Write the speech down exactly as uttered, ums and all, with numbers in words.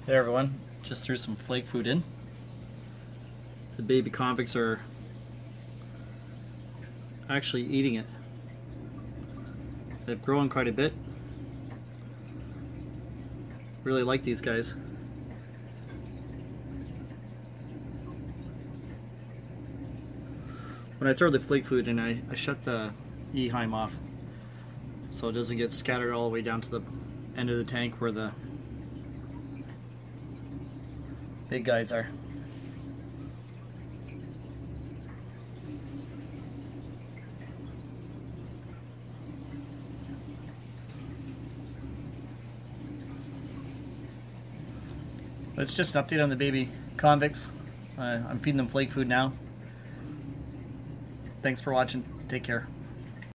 Hey everyone, just threw some flake food in. The baby convicts are actually eating it. They've grown quite a bit. Really like these guys. When I throw the flake food in, I, I shut the E-heim off so it doesn't get scattered all the way down to the end of the tank where the big guys are. But it's just an update on the baby convicts. Uh, I'm feeding them flake food now. Thanks for watching. Take care.